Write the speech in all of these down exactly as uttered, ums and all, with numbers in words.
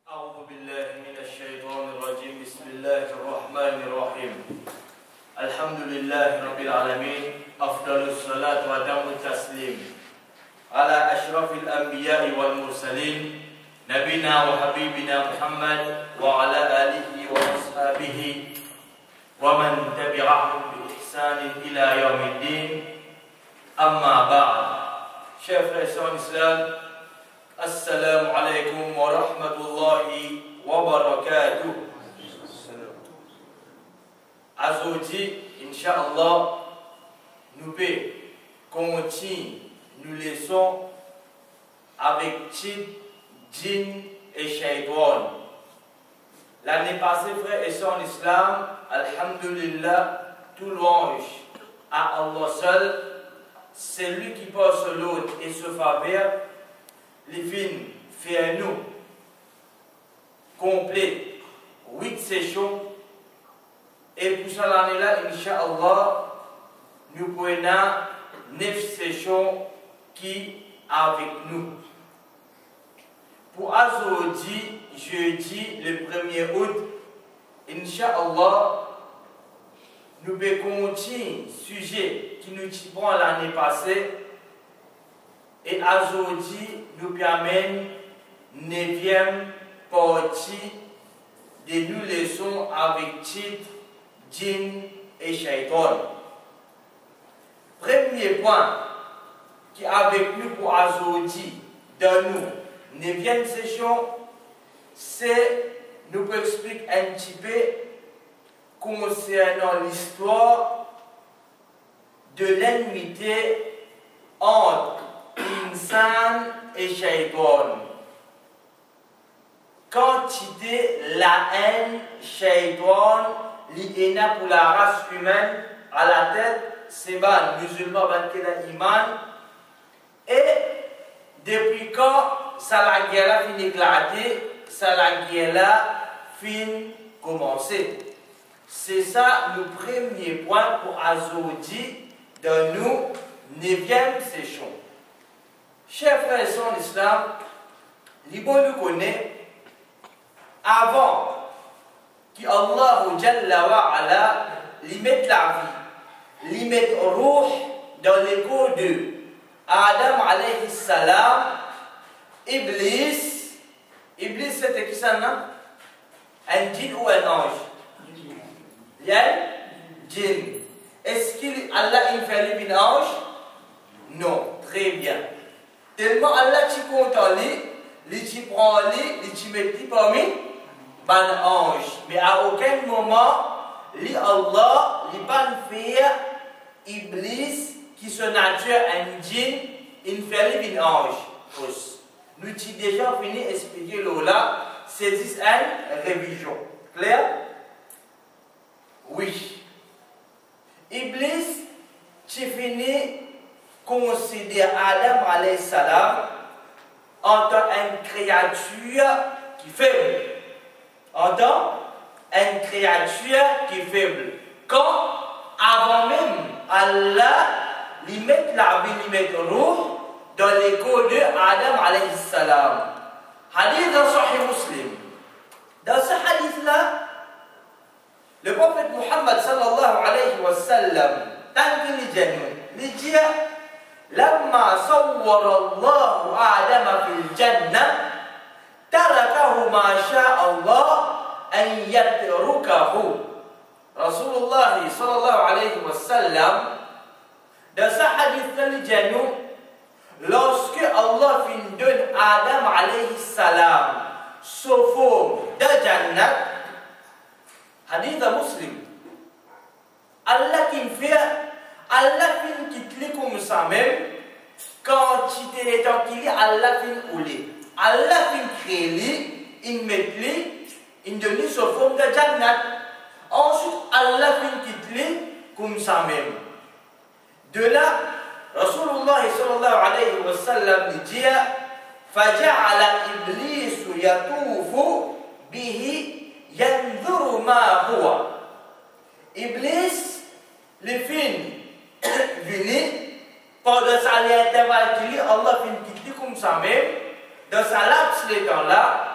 أعوذ بالله من الشيطان الرجيم بسم الله الرحمن الرحيم الحمد لله رب العالمين أفضل الصلاة وأتم التسليم على أشرف الأنبياء والمرسلين نبينا وحبيبنا محمد وعلى آله وأصحابه ومن تبعهم بإحسان إلى يوم الدين أما بعد. Chers frères et sœurs en islam, Assalamu alaikum wa rahmatullahi wa barakatuh. Aujourd'hui, Inch'Allah, nous pouvons continuer, nous laissons avec titre, djinn et shaitan. L'année passée, frères et sœurs en islam, alhamdulillah, tout louange à Allah seul, c'est lui qui passe l'autre et se faveur. Les films fait nous complet huit sessions et pour ça l'année-là, Inch'Allah, nous prenons neuf sessions qui avec nous. Pour aujourd'hui, jeudi, le premier août, Inch'Allah, nous pouvons continuer le sujet qui nous prend l'année passée. Et aujourd'hui, nous permet neuvième partie de nous leçons avec titre djinn et shaitan. Premier point qui est avec nous pour aujourd'hui, dans nous, neuvième session, c'est nous pouvons expliquer un petit peu concernant l'histoire de l'ennemité entre Insan et shaitan. Quantité la haine, shaitan, l'ina pour la race humaine, à la tête, c'est ban, musulman, ban kena iman. Et depuis quand ça la guerre a fini éclater, ça la guerre a fini commencer. C'est ça le premier point pour aujourd'hui dans nous neuvième session. Chers frères et sœurs en islam, l'Ibon nous connaît avant qu'Allah Jalla wa Ala lui mette la vie, lui mette ruh dans le corps de Adam alayhi salam, Iblis. Iblis c'était qui ça, non? Un djinn ou un ange? Il y a un djinn. Est-ce qu'Allah il fait lui un ange? Non, très bien. Tellement Allah t'y content lui, lui t'y prend lui, lui t'y met parmi ban ange. Mais à aucun moment, lui Allah, lui pas faire Iblis qui se nature un djinn, il fait lui un ange. Nous t'y déjà fini expliquer le là, c'est une révision. Clair? Oui. Iblis, tu finis considère Adam alayhi salam en tant qu'une créature qui est faible. En tant qu'une créature qui est faible. Quand, avant même, Allah lui met la vie, lui met le roux dans l'écho de Adam alayhi salam. Hadith dans Sahih Muslim. Dans ce hadith-là, le prophète Muhammad sallallahu alayhi wa sallam, tant qu'il est genou, il dit لما صور الله آدم في الجنة تركه ما شاء الله أن يتركه. رسول الله صلى الله عليه وسلم dans ce hadith-là, le genou, lorsque Allah fin donne Adam alayhi salam sous forme de Jannat, hadith de Muslim, Allah qui fait Allah fin quitte comme ça même, quand il est tranquille, Allah fin oulé. Allah fin crée lui, il met lui, il donne sous forme de Jannat. Ensuite, Allah fin quitte lui comme ça même. De là, Rasulullah sallallahu alayhi wa sallam dit فجعل إبليس يطوف به ينظر ما هو. Iblis, le fin vini pendant sa l'intervalle qu'il Allah fin quitter comme ça même dans sa laps les temps là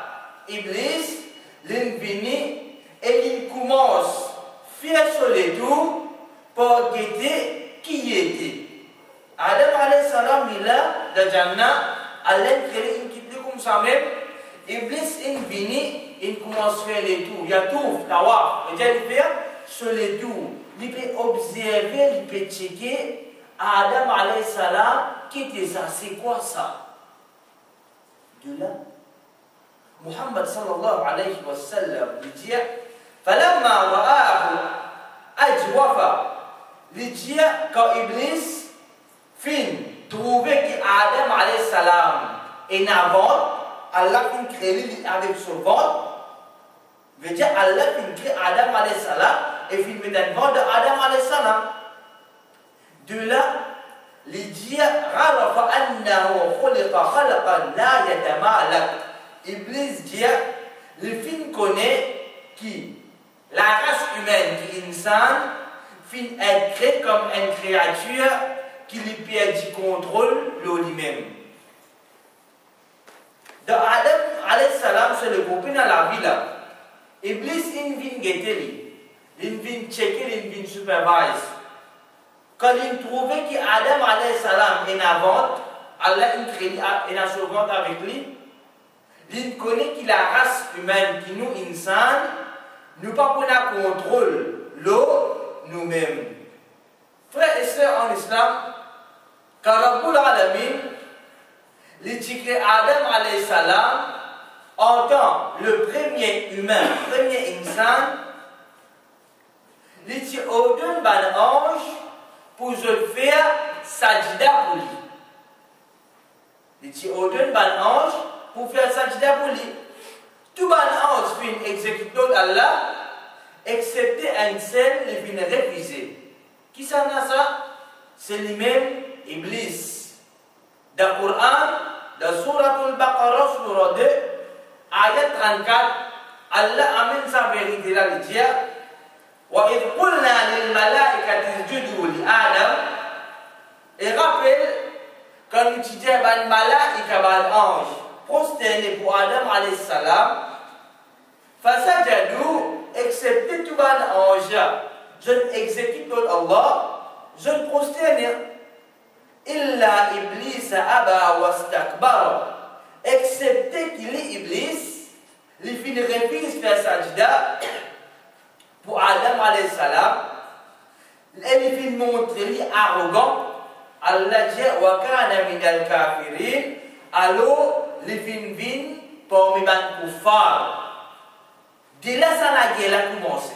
Iblis, il vient et il commence à faire sur les tours pour guetter qui il était. Adam alayhi salam, il a, dans Jannah, Allah crée une petite comme ça même. Iblis, il vient, il commence à faire les tours. Il y a tout, tawaf. Il dit faire sur les tours. Il peut observer, il peut checker. Adam alayhi salam, qui était ça? C'est quoi ça? De là, Muhammad sallallahu alayhi wa sallam, il dit, فَلَمَّا رَآهُ أَجْوَفَ. Il dit, quand Iblis fin trouver que Adam alayhi salam est avant, Allah fin créé avec son ventre, veut dire Allah fin créé Adam alayhi salam et fin met dans le ventre de Adam alayhi salam. De là, il dit, عَرَفَ أَنَّهُ خُلِقَ خَلَقًا لَا يَتَمَالَكَ. Iblis dit, le fin connaît qui la race humaine qui est insan, fin être créé comme une créature qui lui perd du contrôle de lui-même. Dans Adam alayhi salam, c'est le groupe dans la vie là. Iblis, il vient guetter, il vient checker, il vient supervise. Quand il trouvait que Adam alayhi salam est avant, Allah il crée et a son ventre avec lui. Il connaît que la race humaine qui nous insan, nous pas prendre contrôle l'eau nous-mêmes. Frères et sœurs en islam, quand Rabbul Alamin, il dit que Adam alayhi salam, en tant que le premier humain, le premier insan, il dit au d'un ban ange pour se faire sajda pour lui. Il dit au d'un ban ange pour faire sajda pour lui. Tout ban ange fin exécuter Allah, excepté un seul, il vient refuser. Qui s'en a ça? C'est lui-même Iblis. Dans le Coran, dans Surah Al-Baqarah, Surah deux, ayat trente-quatre, Allah amène sa vérité là, il dit وَإِذْ قُلْنَا لِلْمَلَائِكَةِ اسْجُدُوا لِآدَمَ. Et rappelle, quand nous disons ban malaïka, ban ange, prosterné pour Adam alayhi salam, fasajadou, excepté tout ban ange, je n'exécute Allah, je ne prosterne. Illa iblis aba wastakbara, excepté qu'il est Iblis, il finit refuse faire sajda pour Adam alayhi salam, et il finit montrer lui arrogant. Allah dit wa kana minal kafirin, alors il finit vin pour mes ban kuffar. Dès là ça la guerre a commencé.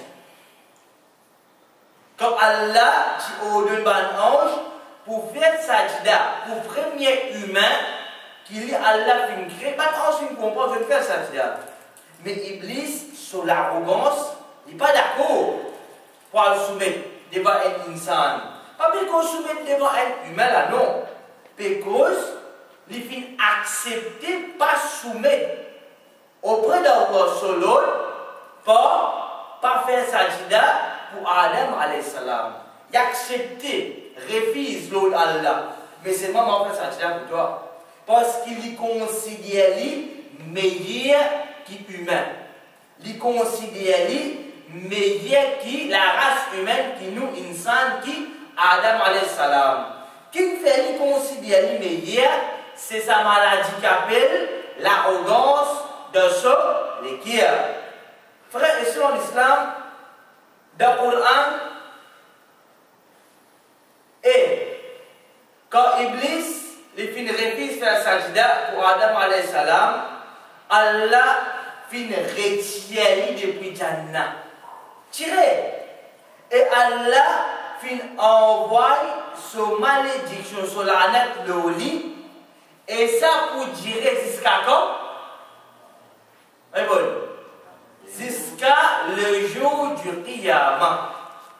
Comme Allah dit au deux ban ange pour faire sajda pour premier humain qu'il est Allah fin créé, ban ange ne comprend pas de faire sajda. Mais Iblis sur l'arrogance, il n'est pas d'accord pour le soumettre devant un insan. Pas parce qu'on soumet devant un humain là, non. Parce qu'il finit accepter pas soumettre auprès d'Allah solo pour pas faire sajda pour Adam alayhi salam. Il accepte, refuse l'autre Allah. Mais c'est moi qui fais sajda pour toi. Parce qu'il considère lui meilleur qu'humain. Il considère lui meilleur que la race humaine qui nous insan qui Adam alayhi salam. Qui fait lui considère lui meilleur, c'est sa maladie qui appelle l'arrogance de ce l'équerre. Frères et sœurs en islam, dans le Coran, et quand Iblis les fin refuse faire sajda pour Adam alayhi salam, Allah fin retire depuis Jannah. Tiré. Et Allah fin envoie son malédiction sur la net de lit. Et ça pour durer jusqu'à quand? Oui, bon. Jusqu'à le jour du Qiyamah.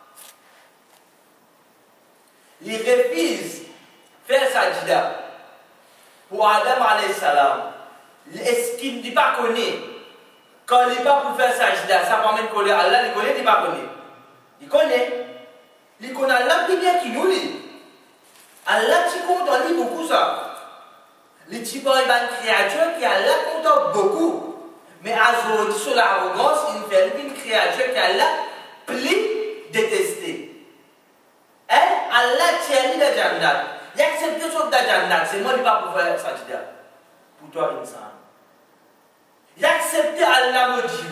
Il refuse faire sajda pour Adam alayhi salam. Est-ce qu'il ne dit pas connaît? Quand il n'est pas pour faire sajda, ça permet de connaître Allah, il connaît, il ne dit pas connaît. Il connaît. Il connaît Allah plus bien qu'il nous dit. Allah, tu comptes en lui beaucoup ça. Les types de créatures qui Allah compte beaucoup. Mais aujourd'hui, sur l'arrogance, il fait une créature qu'elle a plus détestée. Elle, Allah tient de Jannat. Il accepte ce de Jannat. C'est moi qui ne vais pas pouvoir sajda. Pour toi, insan. Il accepte Allah maudit.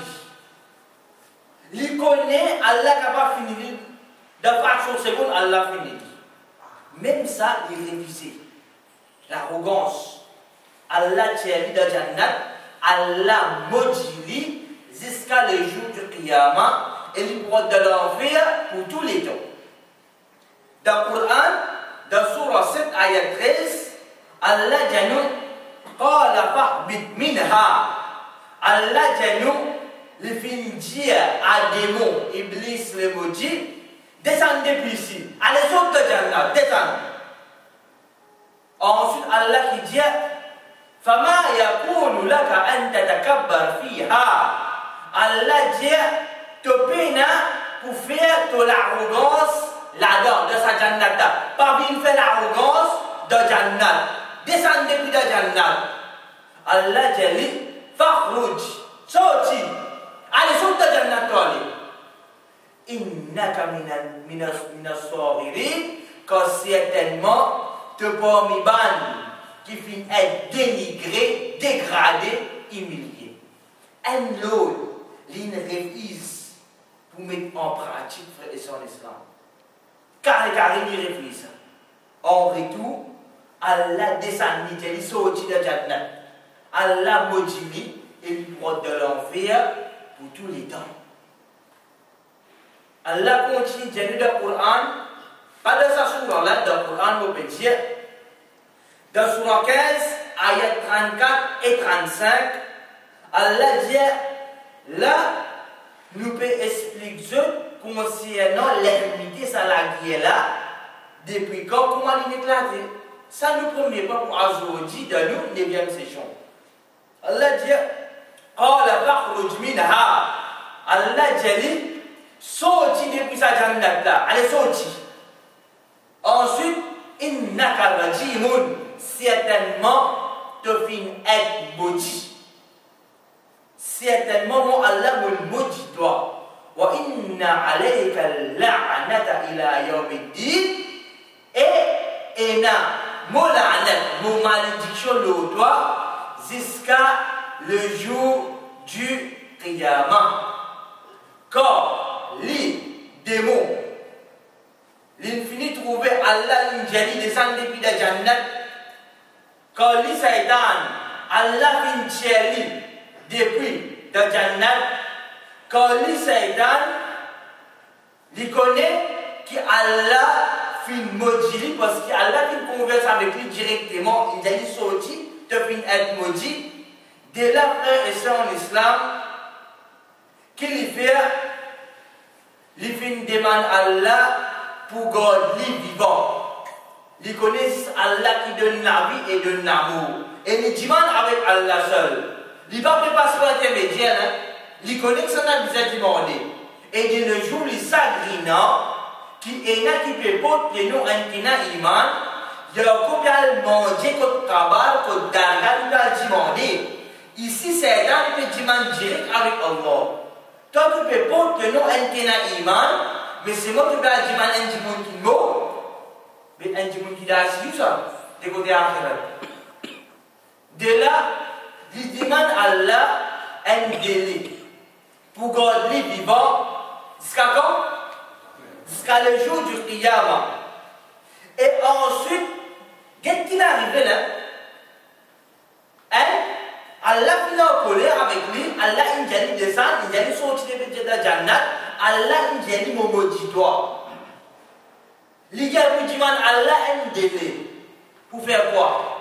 Il connaît Allah qui n'a pas fini. De fraction seconde, Allah finit. Même ça, il est révisé. L'arrogance. Allah tient de Jannat. Allah maudit jusqu'à le jour du Qiyamah et il pourra de l'enfer pour tous les temps. Dans le Coran, dans Surah sept, ayat treize, Allah dit nous, Qala fahbit minha. Allah dit nous, le fin dire à démon, Iblis le maudit, descendez depuis ici. Allez sur le Jannah, descendez. Ensuite, Allah qui dit, فما يكون لك أن تتكبر فيها. Allah dit, tu peux pour faire de l'arrogance là-dedans, de sa jannata. Pas bien faire l'arrogance de jannat. Descendre depuis de jannat. Allah dit, fakhruj, sorti. Allez, sorti de jannat, toi. Innaka minas sagirin, car certainement, tu peux m'y ban. Qui finit être dénigré, dégradé, humilié. Un l'autre, l'une révise pour mettre en pratique, frère et son islam. Car les carrés n'y réfléchissent. En retour, Allah descend, il sortit de Jannat. Allah maudit et lui porte de l'enfer pour tous les temps. Allah continue de dire dans le Coran, pas de sa sourate-là, dans le Coran, on peut dire, dans Surah quinze, ayat trente-quatre et trente-cinq, Allah dit, là, nous pouvons expliquer concernant l'ermité, ça la guerre là, depuis quand, comment il est éclaté. Ça nous promet pas pour aujourd'hui, dans nous, neuvième session. Allah dit, Qala fakhruj minha. Allah dit, sorti depuis sa jannat là, allez sorti. Ensuite, innaka rajimun. Certainement, tu finis être maudit. Certainement, mon Allah me maudit toi. Wa inna alayka la'anata ila yawmiddin. Et ena mon la'anat, mon malédiction le toi jusqu'à le jour du Qiyamah. Quand les démons, l'infini trouvé Allah l'injali descend depuis la Jannat. Quand les Satan, Allah fin tcheli depuis la Jannat. Quand les Satan, il connaît qu'Allah fin maudit parce qu'Allah fin converse avec lui directement. Il a dit sorti, tu fin être maudit. De là, frère et sœur en islam, qu'il fait, il fin demande à Allah pour garder vivant. Ils connaissent Allah qui donne la vie et donne l'amour. Et ils demandent avec Allah seul. Ils ne peuvent pas passer par l'intermédiaire. Hein? Ils connaissent que ça n'a besoin de demander. Et de nos jours, ils s'agrinent qui est là qui peut porter nous un tina iman. Il y a combien de manger, de cabal, de dangal, il va demander. Ici, c'est là qui peut demander direct avec Allah. Toi, tu peux porter nous un tina iman. Mais c'est moi qui vais demander un tina iman. Mais un monde qui a assis ça, de côté akhirat. De là, il demande à Allah un délai pour garder vivant jusqu'à quand? Jusqu'à le jour du Qiyamah. Et ensuite, qu'est-ce qui est arrivé là? Hein? Allah finit en colère avec lui, Allah il descend, il sortir de la Jannat, Allah il maudit toi. Les gars vous demandent Allah un délai. Pour faire quoi?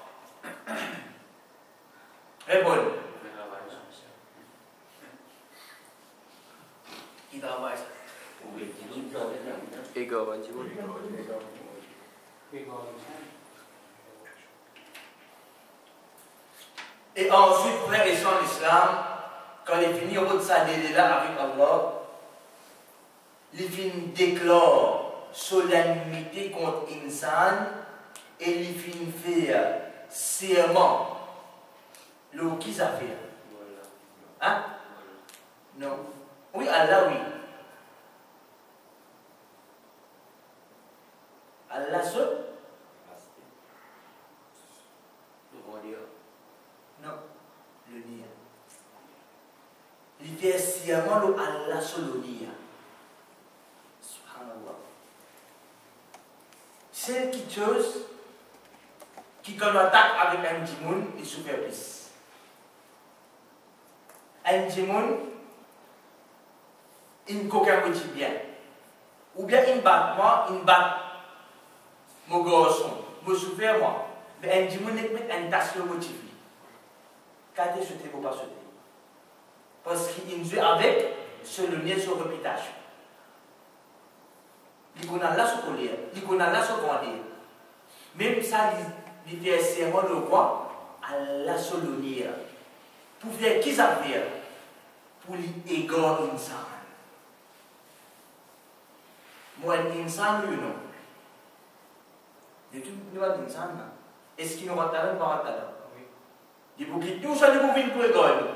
Répondez. Qui travaille ça? Et ensuite, frère et sœurs en islam, quand il finit au bout de sa délai-là avec Allah, il finit déclare solennité contre insan et il finit faire serment. Le qui ça fait? Hein? Non. Oui, Allah, oui. Allah seul? Non. Le nia. Il fait sciemment le Allah seul le nia. Subhanallah. C'est quelque chose qui, quand on attaque avec un djimoun, il souffre plus. Un djimoun, il ne coquin bien. Ou bien il bat moi, il bat mon garçon, me souffre moi. Mais un djimoun n'est pas un tasse le motif. Quand il sauté, il ne faut pas sauter. Parce qu'il joue avec ce lien sur réputation. Il connaît là ce qu'on lit, il connaît là ce qu'on dit. Même ça, il fait serment de quoi? Allah se le lire. Pour faire qui ça fait? Pour l'égarer l'insan. Moi, l'insan, lui, non. Il y a tout le monde l'insan. Est-ce qu'il nous rattrape ou pas rattrape? Il faut qu'il tout ça, il faut venir pour égarer.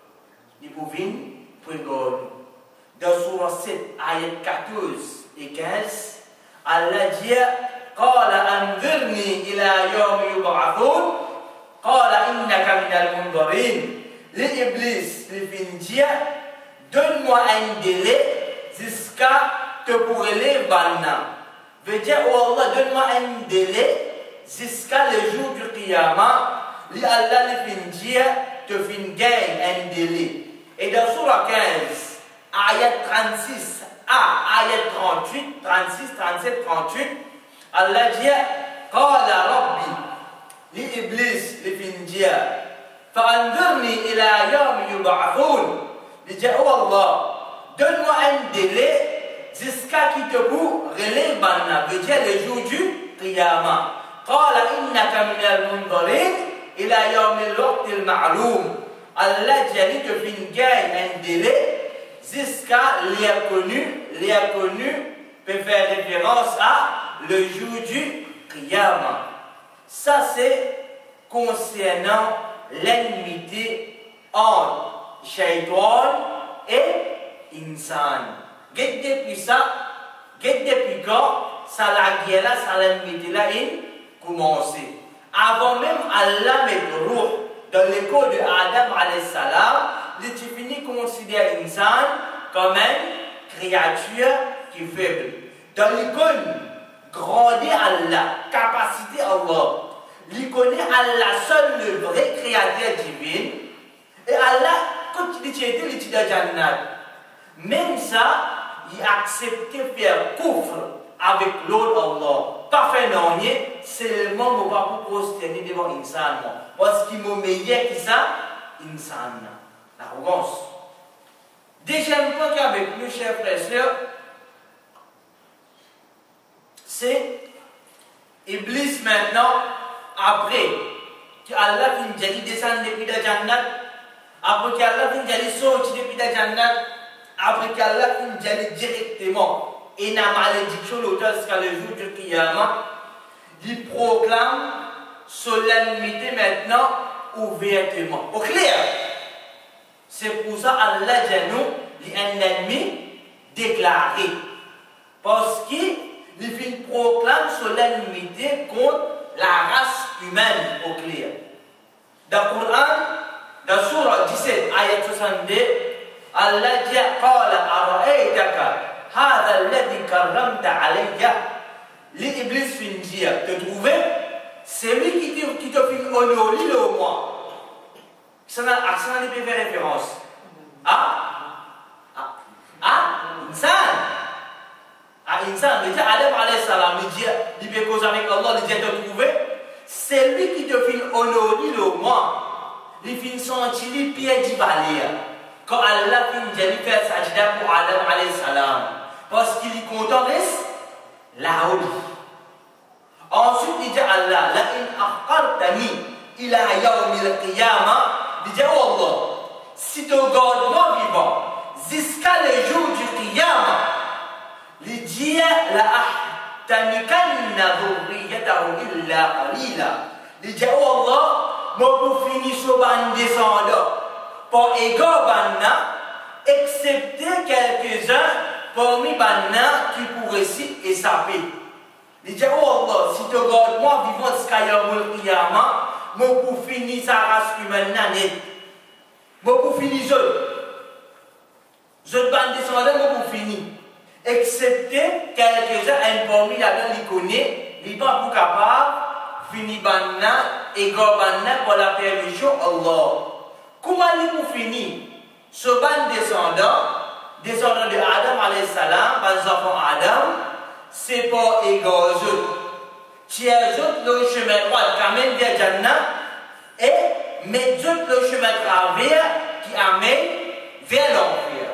Il faut venir pour égarer. Dans Surah sept, ayat quatorze et quinze, Allah dit قال أنذرني إلى يوم يبعثون قال إنك من المنظرين. L'Iblis, le findia, donne-moi un délai jusqu'à te pourrir les banna. Veut dire, oh Allah, donne-moi un délai jusqu'à le jour du Qiyamah. Li Allah le findia te fin gagne un délai. Et dans Surah quinze, ayat trente-six à ayat trente-huit, trente-six, trente-sept, trente-huit, Allah dit Qala Rabbi li Iblis li findia fa'anzirni ila yawmi yub'athun. Il dit oh Allah, donne-moi un délai jusqu'à qui te vous relève banna, veut dire le jour du Qiyamah. Qala innaka minal munzarin ila yawmi al-waqti al-ma'lum. Allah dit te fin gagne un délai jusqu'à l'inconnu, l'inconnu peut faire référence à le jour du Qiyamah. Ça c'est concernant l'ennemité entre Shaitan et Insan. Get depuis ça, get depuis quand ça la guerre là, ça l'ennemité là a commencé. Avant même Allah met roux dans l'école de Adam alayhi salam, il est fini considérer Insan comme une créature qui est faible. Dans l'icône grandir Allah, capacité Allah. Il connaît Allah seul, le vrai créateur divin. Et Allah, quand il dit il dit Jannat. Même ça, il accepte de faire couvre avec l'autre Allah. Pas fait non, seulement on va pas prosterner devant l'insan. Parce qu'il est meilleur que ça, l'insan. L'arrogance. Deuxième point qu'avec nous, chers frères et sœurs, c'est Iblis maintenant, après qu'Allah finit descendre depuis la Jannat, après qu'Allah finit sortir depuis la Jannat, après qu'Allah finit directement et la malédiction jusqu'à le jour du Qiyamah, il proclame solennité maintenant ouvertement. Au clair, c'est pour ça Allah dit nous, il est un ennemi déclaré. Parce qu'il il proclame solennité contre la race humaine au clair. Dans le Coran, dans Surah dix-sept, ayat soixante-deux, Allah dit Qala ara'aytaka hadha alladhi karramta alayya. L'Iblis fin dire te trouver, c'est lui qui te, qui te fait honorer le moi. Ça n'a pas fait référence. Ah Ah Ah Insan. À Insan, il dit Adam alayhi salam, il dit, il peut causer avec Allah, il dit te trouver, c'est lui qui te fait honorer le moi. Il fait sentir les pieds du balai. Quand Allah fait une faire sajda pour Adam alayhi salam, parce qu'il est content reste là-haut. Ensuite, il dit Allah, la in aqartani ila yawmil qiyamah, il dit oh Allah, si tu gardes moi vivant jusqu'à le jour du qiyamah, il dit la ahtanikanna dhurriyatahu illa qalila. Il dit oh Allah, moi pour finir ce ban descendant, par égard banna, excepté quelques-uns parmi banna qui pourraient s'y échapper. Il dit, oh Allah, si tu regardes moi vivant jusqu'à Yawmul Qiyamah, moi pour finir sa race humaine net. Moi pour finir je. Je ne pas descendre, moi pour finir. Excepté quelques-uns parmi là-dedans, ils connaissent, ils ne sont pas capables de finir banna et banna pour la permission Allah. Comment ils pour finir? Ce ban descendant, descendant de Adam alayhi salam, les enfants Adam, c'est pas égal aux autres. Tiens autres le chemin droit qui amène vers Jannah et met autres le chemin travers qui amène vers l'enfer.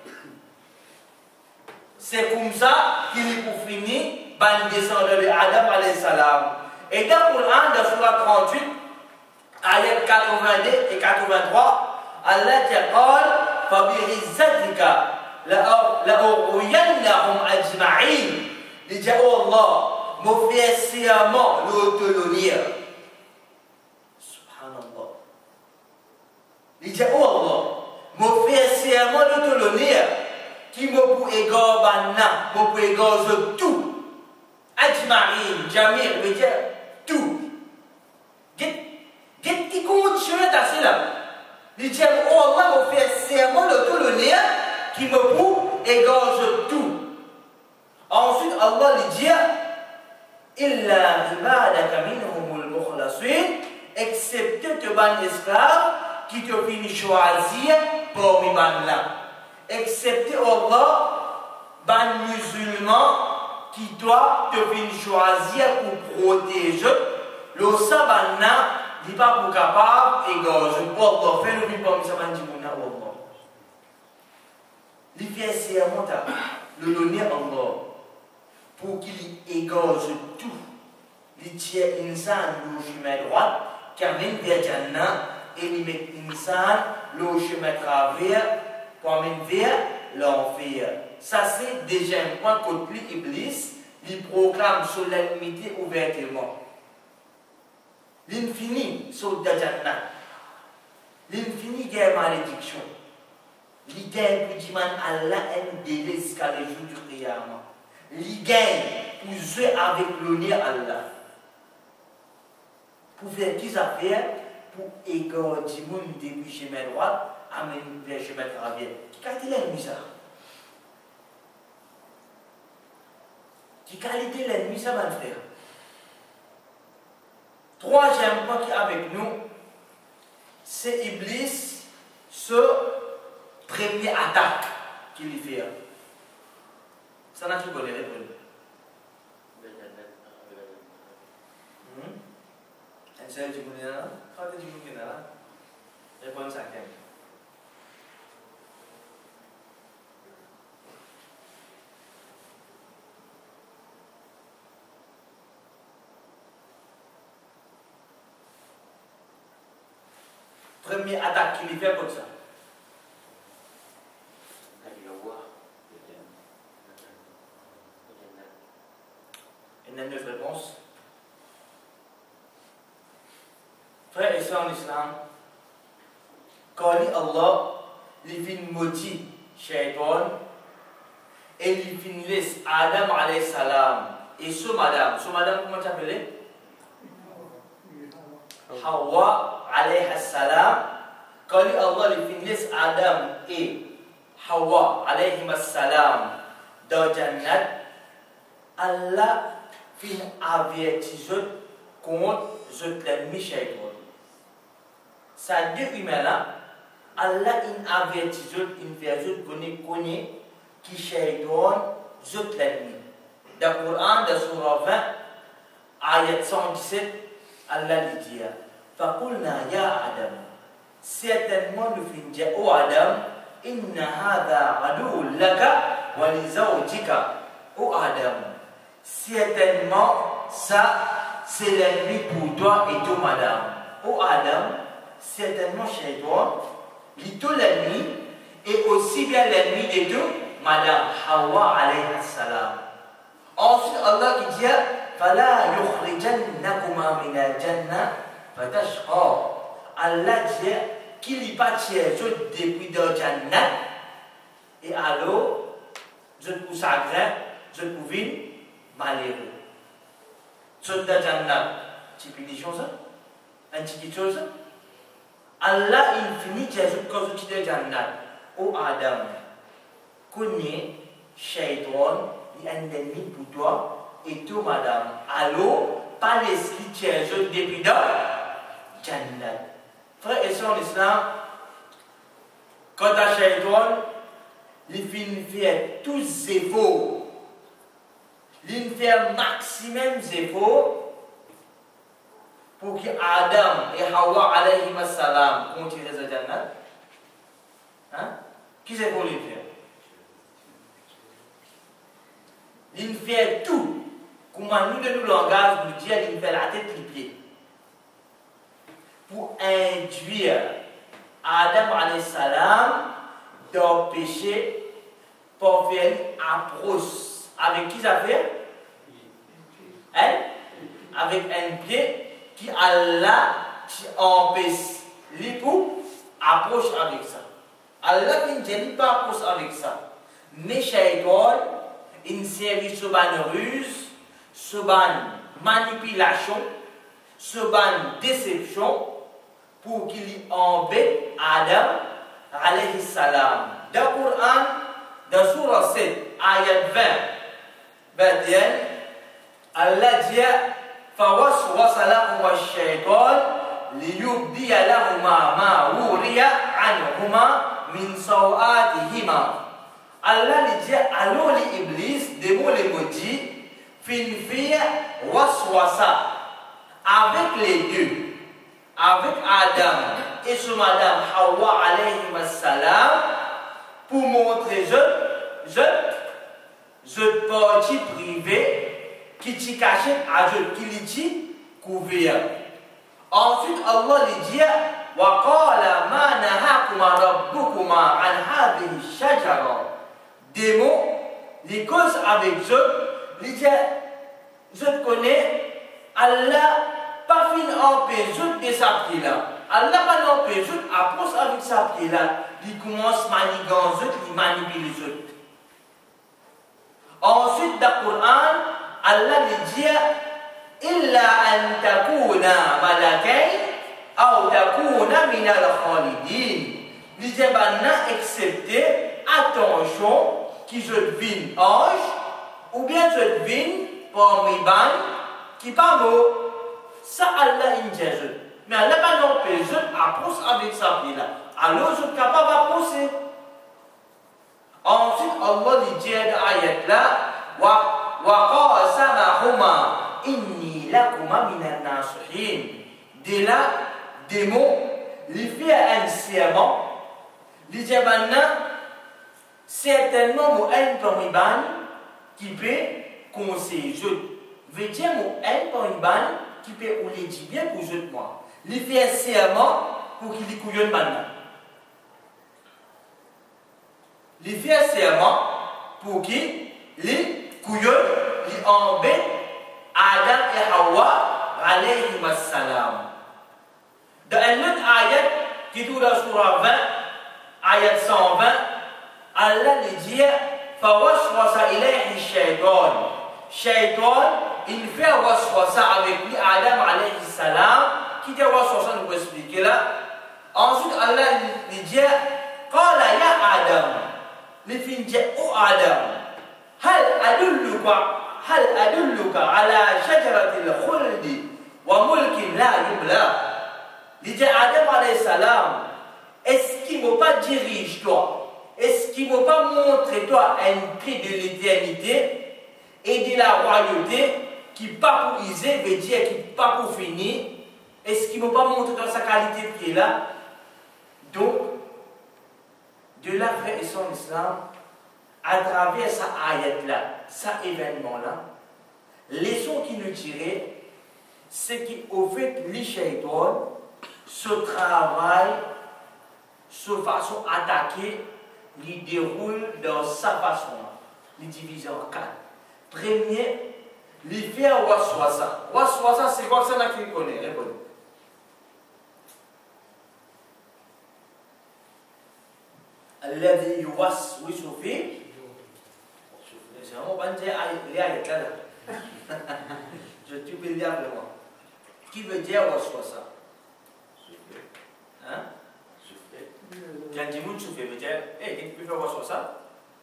C'est comme ça qu'il est pour finir ban descendant de Adam alayhi salam. Et dans le Coran, dans Surah trente-huit, ayat quatre-vingt-deux et quatre-vingt-trois, Allah dit فَبِعِزَّتِكَ لَأُغْوِيَنَّهُمْ أَجْمَعِينَ. Il dit, oh Allah, mon frère sciemment l'autonomie. Subhanallah. Il dit, oh Allah, mon frère sciemment l'autonomie qui me pour égard banna, me pour égard tout. Ajma'in, Jamir, veut dire tout. Qu'est-ce qui compte sur le tassi là? Il dit, oh Allah, mon frère sciemment l'autonomie qui me pour égard tout. Ensuite, Allah lui dit, Illa ibadaka minhumul mukhlasin, excepté te ban esclave qui te finit choisir parmi ban là. Excepté Allah, ban musulman qui toi te finit choisir pour protéger, le saban là, il n'est pas pour capable et gorge. Allah, fais le plus parmi saban dimouna, Allah. Il fait serment le donner Allah. Pour qu'il égorge tout, il tient insan le chemin droit, qui amène vers Jannah, et il met insan le chemin travers, pour amener vers l'enfer. Ça, c'est déjà un point contre l'Iblis, il proclame solennité ouvertement. L'infini sur Jannah, l'infini guerre malédiction, l'idée pour dire Allah aime délai jusqu'à le jour du Qiyamah. Il gagne pour jouer avec l'honneur Allah. Pour faire qui ça fait? Pour égorger le monde depuis le chemin droit, amener vers le chemin travers. Qui qualité l'ennemi ça? Qui qualité l'ennemi ça, mon frère? Troisième point qui est avec nous, c'est Iblis, ce premier attaque qu'il fait. Ça n'a pas de réponse. Un seul du monde là, quand tu dis que là, réponse à quel? Première attaque qu'il fait comme ça. Il y a neuf réponses. Frères et sœurs en islam, quand Allah il fait maudit Shaitan et il fait laisse Adam alayhi salam et ce madame, ce madame comment tu appelles? Hawa alayhi salam. Quand Allah il fait laisse Adam et Hawa alayhi salam dans Jannat, Allah fin avertit contre l'ennemi Shaitan. Ça deux humains là, Allah in avertit une version connaît connaît qui Shaitan zut l'ennemi. Dans le Coran, dans Surah vingt, ayat cent dix-sept, Allah lui dit, فَقُلْنَا يَا Adam, certainement nous fin dire, ô Adam, inna hada adu laka wa li zawjika, ô Adam. Certainement, ça, c'est l'ennemi pour toi et toi, madame. Ô Adam, certainement, Shaitan, il est l'ennemi et aussi bien l'ennemi de tout, madame Hawa alayhi salam. Ensuite, Allah qui dit, فَلَا يُخْرِجَنَّكُمَا مِنَ الْجَنَّةِ فَتَشْقَى. Allah dit qu'il n'y a pas de depuis dans Jannat, et alors, je vous chagrin, je vous vis malheureux. Je vous dans Jannat, tu peux dire ça? Un petit chose? Allah infini, tu as une cause de Jannat. Oh Adam, connais, Shaitan, il est un ennemi pour toi, et tout, madame. Alors, pas les scriptures depuis dans Jannat. Frère et sœurs en islam, quand à Shaitan, il fait tous les efforts, il fait un maximum d'efforts pour que Adam et Hawa alayhi salam continuent à Jannat. Hein? Qui c'est pour lui faire? Il fait tout. Comment nous, de nous langage, nous dire, il fait la tête, les pieds. Pour induire Adam alayhi salam dans le péché, pour faire une approche. Avec qui ça fait? Hein? Avec un pied qui Allah empêche l'époux approche avec ça. Allah ne dit pas approche avec ça. Mais Shaitan, une série de ruse, de manipulation, de déception, pour qu'il embête Adam alayhi salam. Dans le Coran, dans Surah sept, ayat vingt, vingt et un, Allah dit فوسوس لهما الشيطان ليبدي لهما ما وري عنهما من سوآتهما. Allah lui dit alors les iblis, des mots les maudits, fin faire waswasa avec les deux, avec Adam et son madame Hawa alayhi salam, pour montrer je, je, je partie privée qui t'y caché à Dieu, qui l'y dit couvert. Ensuite, Allah lui dit wa qala ma nahakuma rabbukuma an hadhihi shajara. Des mots, les causes avec eux, lui dit je te connais, Allah pas fin empêcher de sa pied là. Allah pas empêcher approche avec sa pied là. Il commence à manigancer, il manipule les autres. Ensuite, dans le Coran, Allah lui dit illa an takuna malakain ou takuna min al-khalidin. Il dit maintenant excepté attention qui je devine ange ou bien je devine parmi ban qui pas beau. Ça Allah il dit mais Allah pas non peut je approche avec sa vie là. Alors je suis capable d'approcher. Ensuite Allah lui dit dans ayat là wa وَقَاسَمَهُمَا إِنِّي لَكُمَا مِنَ النَّاصِحِينَ. De là, des mots, il fait un serment, il dit maintenant, certainement, mon un parmi ban qui peut conseiller. Je veux dire, mon un parmi ban qui peut ou les dire bien pour je moi. Il fait un serment pour qu'il y couillonne maintenant. Il fait un serment pour qu'il y couillonne, il embête Adam et Hawa alayhi salam. Dans un autre ayat qui est dans Surah vingt, ayat cent vingt, Allah lui dit فَوَسْوَسَ إِلَيْهِ الشَّيْطَانِ. Shaitan, il fait waswasa avec lui, Adam alayhi salam, qui dit waswasa, nous pouvons expliquer là. Ensuite, Allah lui dit قَالَ يَا Adam. Il fait dit, oh Adam, هل أدلك هل أدلك على شجرة الخلد وملك لا يبلى. Il dit Adam alayhi salam, est-ce qu'il ne m'a pas dirigé toi? Est-ce qu'il ne m'a pas montré toi un prix de l'éternité et de la royauté qui pas pour iser, veut dire qui pas pour finir? Est-ce qu'il ne m'a pas montré toi sa qualité qui est là? Donc, de là, frère et son islam, à travers sa ayat-là, cet événement-là, les leçons qui nous tiraient, c'est qu'au fait, les shaitans se travaillent de façon attaquée, ils déroulent dans sa façon, les divisent en quatre. Premier, les faire waswasa. Waswasa, c'est quoi ça qu'il connaît? Répondez. الذي يوسوس في c'est vraiment pas dire il y a là je tu peux le dire vraiment qui veut dire waswasa hein quand tu me souffles veut dire eh tu peux faire waswasa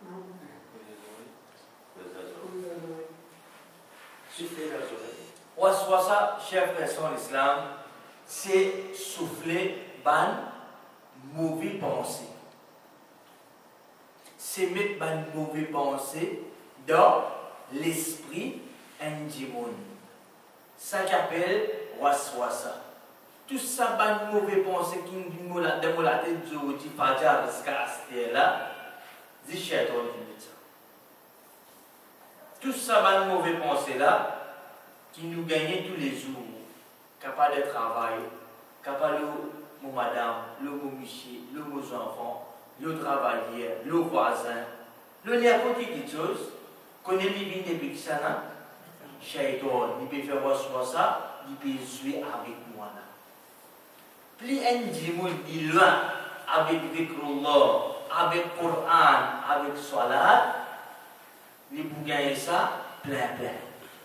waswasa chef personne en islam c'est souffler ban mauvais pensée c'est mettre ban mauvais pensée dans l'esprit indimoun. Ça qu'appelle waswasa. Tout ça, ban mauvais pensée qui nous la démolate du du fajar jusqu'à ce là, c'est shaitan qui dit ça. Tout ça, ban mauvais pensée là, qui nous gagne tous les jours, capable de travailler, capable de mon madame, le mon monsieur, le mon enfant, le travailleur, le voisin, le n'importe quelque chose. Quand il vient de Bixana, Shaitan, il peut faire ça, il peut jouer avec moi. Plus un djimoun dit loin avec Vikrullah, avec Coran, avec Salat, il peut gagner ça plein plein.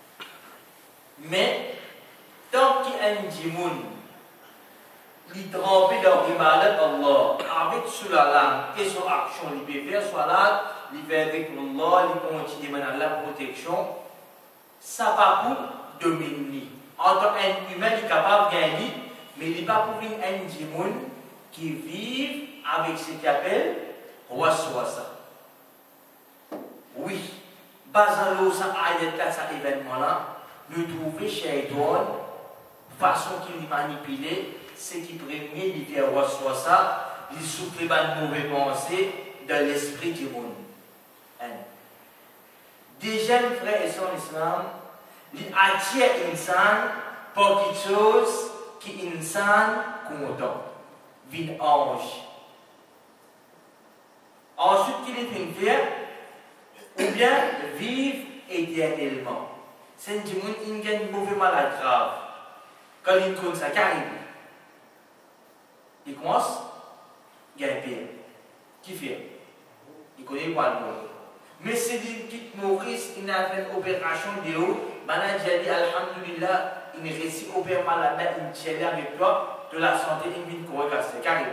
Mais tant qu'un djimoun il trempe dans l'ibadat d'Allah avec sur la langue et son action, il peut faire Salat, il fait avec Allah, il continue à la protection, ça va pour dominer. En tant qu'humain, il est capable de gagner, mais il n'est pas pour un djimoun qui vit avec ce qu'il appelle waswasa. Oui, basant l'eau, ça a cet événement-là, nous trouvons Shaitan, façon qu'il manipule, ce qui premier, il fait waswasa, il souffle de mauvais pensées dans l'esprit du monde. Des jeunes frères et sœurs en islam, ils attirent l'insan pour quelque chose qui l'insan content, vin ange. Ensuite, qu'il est une faire, ou bien vivre éternellement. C'est un monde qui a une mauvaise maladie grave. Quand il trouve ça, qu'arrive? Il commence, il y a un pire. Qui fait? Il connaît pas le monde. Mais c'est dit qu'il Maurice, il a fait une opération de haut. Maintenant, j'ai dit, Alhamdulillah, il réussit à opérer mal la main, il tient avec toi, de la santé, il vient de correcte. C'est carré.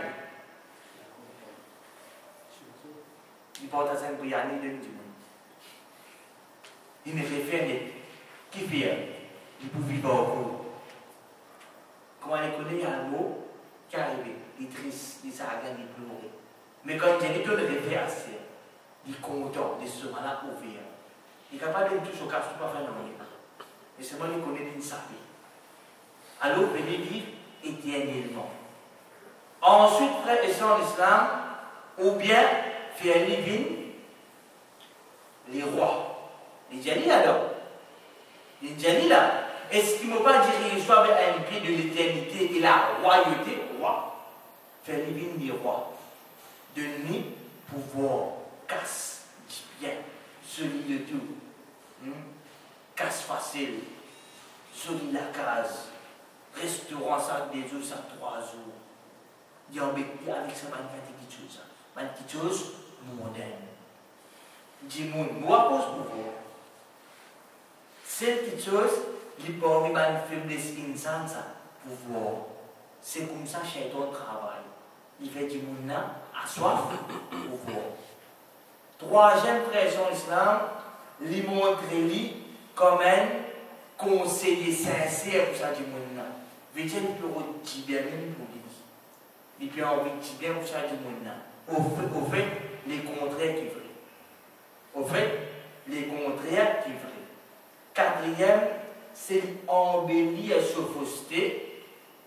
Il porte à cinq prières de Dieu. Il ne fait faire qui fait? Il peut vivre au cours. Comment il connaît, il y a un mot qui arrive. Il est triste, il s'aggrave, il pleure. Mais quand il dit, il le fait assez. Il est content de ce moment-là ouvert. Il est capable de toucher au cas où il ne peut pas faire rien. Et seulement il connaît une sapée. Alors, venez vivre éternellement. Ensuite, frère et sœurs en islam, ou bien faire living les rois. Les Djali alors. Les Djali là. Est-ce qu'il ne m'a pas dit qu'il soit avec un pied de l'éternité et la royauté, roi? Faire living les rois. Donner pouvoir. Casse du bien, celui de tout. Hmm? Casse facile, celui de la case, restaurant ça des jours, ça trois jours. Il y a avec ça, il quelque chose. Quelque chose moderne. Dis-moi, moi, pose pour vous. C'est quelque chose qui peut avoir une faiblesse insane, ça, pour voir. C'est comme ça que Shaitan travaille. Il fait du monde à soif pour voir. Troisième frère en islam, lui montre lui comme un conseiller sincère pour ça du monde. Veut dire qu'il peut dire bien même pour lui. Il peut en dire bien pour ça du monde. Au fait, les contraires qui veulent. Au fait, les contraires qui veulent. Quatrième, c'est embellir sa fausseté.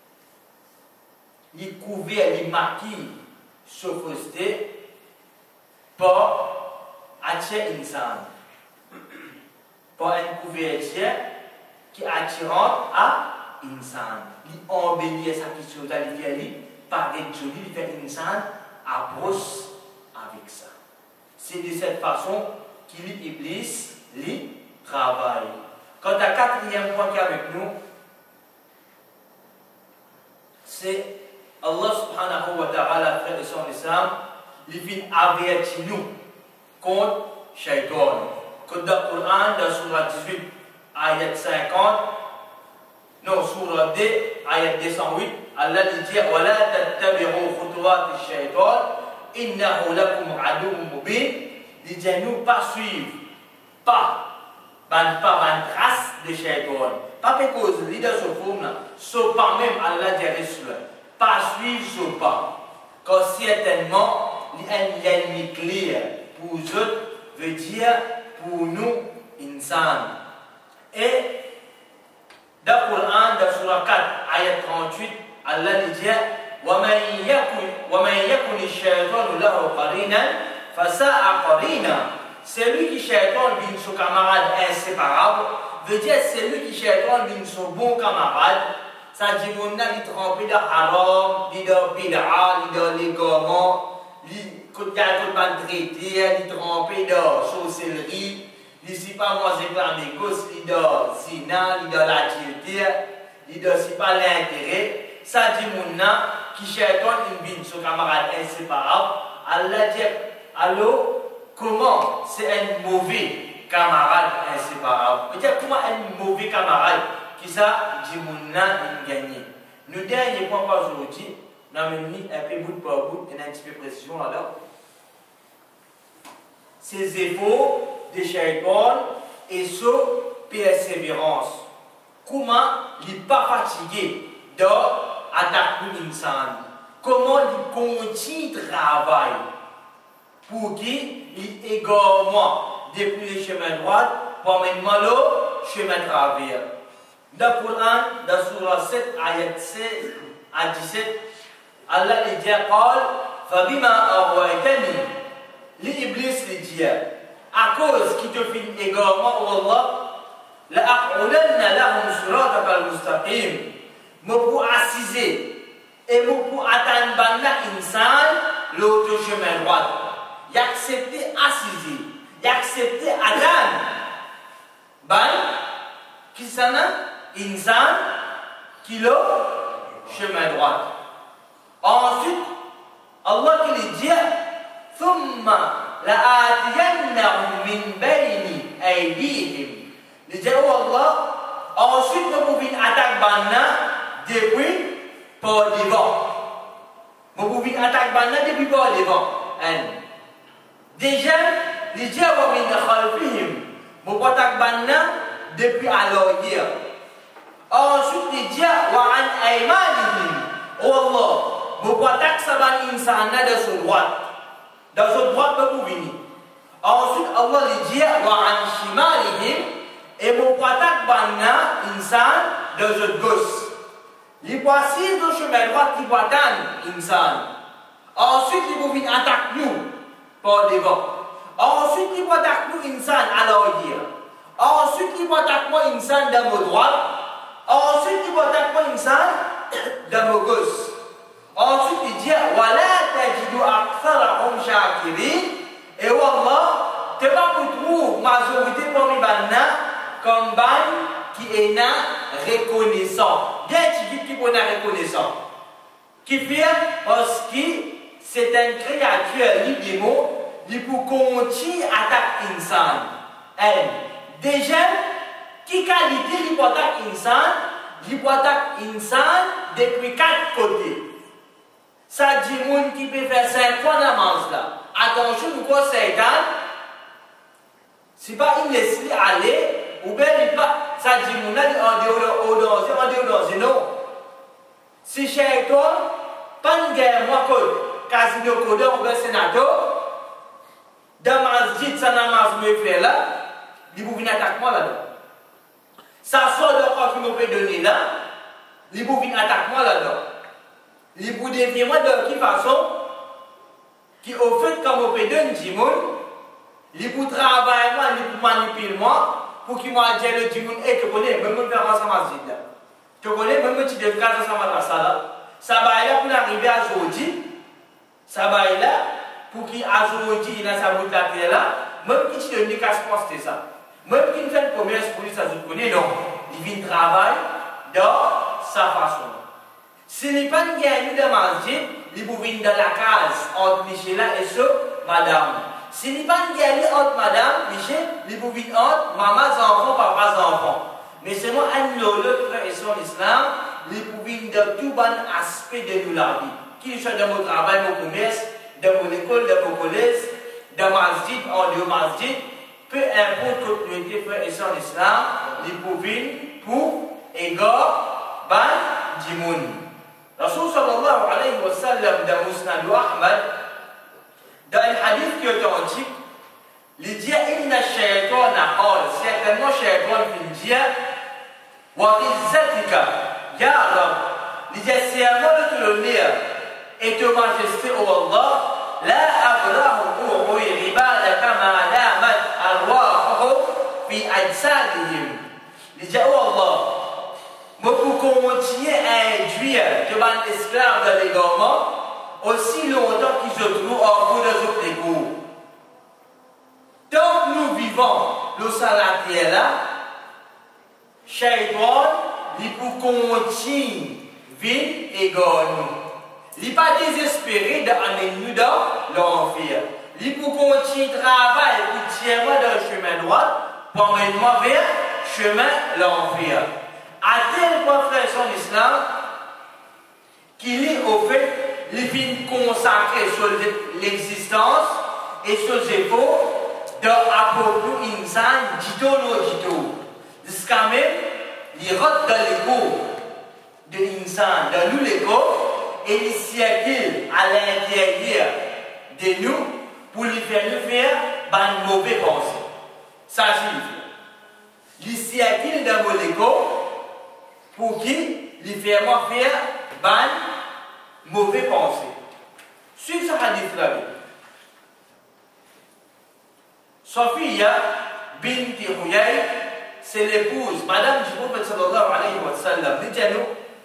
Il couvert, il maquille sa fausseté pour attirer l'insan. Pour une couverture qui est attirante à l'insan. Il embellit sa question, il fait par des jolis, il fait l'insan approche avec ça. C'est de cette façon qu'il Iblis lui travaille. Quant à quatrième point qui est avec nous, c'est Allah subhanahu wa ta'ala, frère et sœurs en islam, il vient avertir nous contre Shaitan. Quand dans le Coran, dans Surah dix-huit, ayat cinquante, non, Surah deux, ayat deux cent huit, Allah dit وَلَا تَتَّبِعُوا خُطُوَاتِ الشَّيْطَانِ إِنَّهُ لَكُمْ عَدُوٌّ مُبِينٌ. Il dit nous pas suivre, pas, pas, pas trace de Shaitan. Pas parce que les leaders se font, ce pas même Allah dirait cela. Pas suivre ce pas. Car certainement, l'ennemi clair pour eux veut dire pour nous, insan. Et dans le Coran, dans Surah quatre, ayat trente-huit, Allah dit وَمَنْ يَكُنِ الشَّيْطَانُ لَهُ قَرِينًا فَسَاءَ قَرِينًا. Celui qui Shaitan vient son camarade inséparable, veut dire celui qui Shaitan vient son bon camarade. Ça dit qu'on a dit trempé dans haram, dit dans bid'a, dit dans l'égarement, dit qu'on a pas traité, dit trempé dans sorcellerie, dit si pas moi c'est pas mes gosses, dit dans zina, dit dans l'adultère, dit dans si pas l'intérêt. Ça dit qu'on a qui Shaitan vient son camarade inséparable. Allah dit allô? Comment c'est un mauvais camarade inséparable? Peut-être comment un mauvais camarade qui ça dit mon nom il gagne. Nous dernier point pas aujourd'hui, nous avons mis un peu bout par bout et un petit peu de précision là-dedans. Ces efforts de Shaitan et sa persévérance. Comment il n'est pas fatigué d'attaquer l'insan? Comment il continue de travailler pour qu'il également depuis le chemin droit pour maintenant le chemin travers. Dans le Coran, dans Surah sept, ayat seize à dix-sept, Allah dit قال فبما أغويتني l'Iblis dit à cause qui te fait également Allah لأقعدن لهم صراطك المستقيم me pour assiser et me pour atteindre l'insan l'autre chemin droit. Il a accepté assiser, il a accepté Adam. Ben, qui s'en a? Insan, qui le chemin droit. Ensuite, Allah qui lui dit, ثم لآتينهم من بين أيديهم. Il dit, oh Allah, ensuite nous pouvons attaquer Banna depuis par devant. Nous pouvons attaquer Banna depuis par devant. Déjà, les dieux vont venir khalfihim. Mon potak banna depuis à l'arrière. Ensuite, les dieux vont en aymanihim. Oh Allah, mon potak saban insana de son droite. Dans son droite, vous venir. Ensuite, Allah les dieux vont en shimalihim. Et mon potak banna insan de son gauche. Les voici dans le chemin droit qui voient insan. Ensuite, ils vont venir attaquer nous. Par devant. Ensuite, il va attaquer nous insan à l'arrière. Ensuite, il va attaquer moi insan dans mon droite. Ensuite, il va attaquer moi insan dans mon gauche. Ensuite, il dit وَلَا تَجِدُ أَكْثَرَهُمْ شَاكِرِينَ. Et Wallah, tu vas trouver majorité parmi les comme ban qui est reconnaissant. Bien, tu dis qui est reconnaissant. Qui fait parce que c'est une créature libre des mots, il peut continuer à attaquer l'insan. Déjà, qui qualité il peut attaquer l'insan? Il peut attaquer l'insan depuis quatre côtés. Ça dit monde qui peut faire cinq fois d'avance là. Attention, pourquoi Satan? C'est pas il laisse aller, ou bien il pas. Ça dit monde en dehors au danger, en dehors danger, non. Si Shaitan, pas une guerre, moi, casino codeur ou bien sénateur, dans masjid, ça n'a pas me fait là, il vous venir attaquer moi là-dedans. Ça sort de quoi que je peux donner là, il vous venir attaquer moi là-dedans. Il vous dévier moi de quelle façon, qui au fait, quand je peux donner du monde, il vous travaille moi, il vous manipule moi, pour qu'il m'a dit le du monde, et tu connais, même me faire ça masjid là. Tu connais, même si tu devrais faire ça madrasa là, ça va là pour arriver à aujourd'hui. Ça va là, pour qu'il aujourd'hui, il a sa route là, même qui te donne des casse-poste, c'est ça. Même qui fait le commerce pour lui, ça se connaît, non. Il vient travailler dans sa façon. Ce n'est pas une guerre de masjid, il peut venir dans la case entre Michel et ce madame. Si il pas y aller entre madame, Michel, il peut venir entre maman, enfant, papa, enfant. Mais c'est moi, un autre frère et son islam, il peut venir de tout bon aspect de nous la vie. Qu'il soit dans mon travail, mon commerce, dans mon école, dans mon collège, dans ma masjid, en dehors masjid, peu importe que nous étions frères et sœurs en islam, il peut venir pour égard ban dimoun. Rasul sallallahu alayhi wa sallam dans Musnad Ahmad, dans un hadith qui est authentique, il dit Inna shaytan qal, certainement shaytan il dit Wa izzatika ya Rab, il dit c'est à moi de te l'honneur et te majesté ô Allah, la abrahu ruhi ibadaka ma damat arwahuhum fi ajsadihim. Il dit oh Allah, moi pour continuer à induire devant l'esclave dans l'égarement aussi longtemps qu'il se trouve en bout de autres égaux. Tant que nous vivons le salarié là, Shaitan, il peut continuer vivre et gagner. Il n'est pas désespéré d'amener nous dans l'enfer. Il peut continuer travailler pour tirer dans le chemin droit pour mener vers le chemin l'enfer. À tel point, frère, son islam, qu'il est au fait, il finit consacré sur l'existence et sur les efforts de l'apôtre insan, dito no dito. Jusqu'à même, il rentre dans l'écho de l'insan, dans nous l'écho, et il circule à l'intérieur de nous pour lui faire nous faire une mauvaise pensée. Ça signifie. Il circule dans mon écho pour qui lui faire faire une mauvaise pensée. Suivez ce hadith-là. Sophia binti Huyay, c'est l'épouse, madame du prophète sallallahu alayhi wa sallam. Dites-nous.